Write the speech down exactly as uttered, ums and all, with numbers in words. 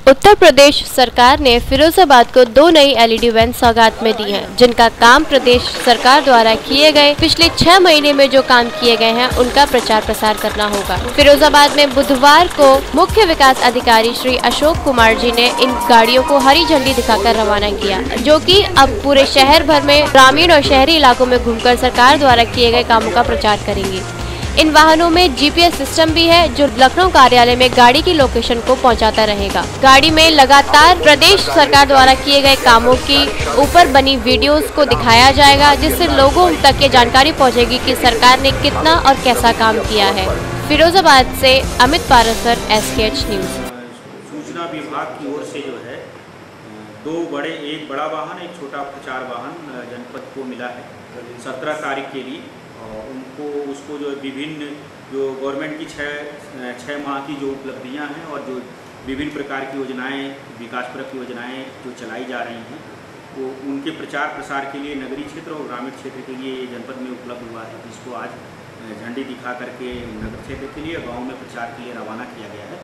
उत्तर प्रदेश सरकार ने फिरोजाबाद को दो नई एलईडी वैन सौगात में दी हैं, जिनका काम प्रदेश सरकार द्वारा किए गए पिछले छह महीने में जो काम किए गए हैं उनका प्रचार प्रसार करना होगा। फिरोजाबाद में बुधवार को मुख्य विकास अधिकारी श्री अशोक कुमार जी ने इन गाड़ियों को हरी झंडी दिखाकर रवाना किया, जो कि अब पूरे शहर भर में ग्रामीण और शहरी इलाकों में घूमकर सरकार द्वारा किए गए कामों का प्रचार करेंगे। इन वाहनों में जीपीएस सिस्टम भी है, जो लखनऊ कार्यालय में गाड़ी की लोकेशन को पहुंचाता रहेगा। गाड़ी में लगातार प्रदेश सरकार द्वारा किए गए कामों की ऊपर बनी वीडियोस को दिखाया जाएगा, जिससे लोगों तक ये जानकारी पहुंचेगी कि सरकार ने कितना और कैसा काम किया है। फिरोजाबाद से अमित पारासर, एसकेएच न्यूज। सूचना विभाग की ओर से जो है दो बड़े, एक बड़ा वाहन, एक छोटा प्रचार वाहन जनपद को मिला है सत्रह तारीख के लिए। और उनको उसको जो विभिन्न जो गवर्नमेंट की छः छः माह की जो उपलब्धियां हैं और जो विभिन्न प्रकार की योजनाएं, विकासपरक योजनाएं जो चलाई जा रही हैं, वो उनके प्रचार प्रसार के लिए नगरीय क्षेत्र और ग्रामीण क्षेत्र के लिए जनपद में उपलब्ध हुआ है, जिसको आज झंडी दिखा करके नगर क्षेत्र के लिए, गाँव में प्रचार के लिए रवाना किया गया है।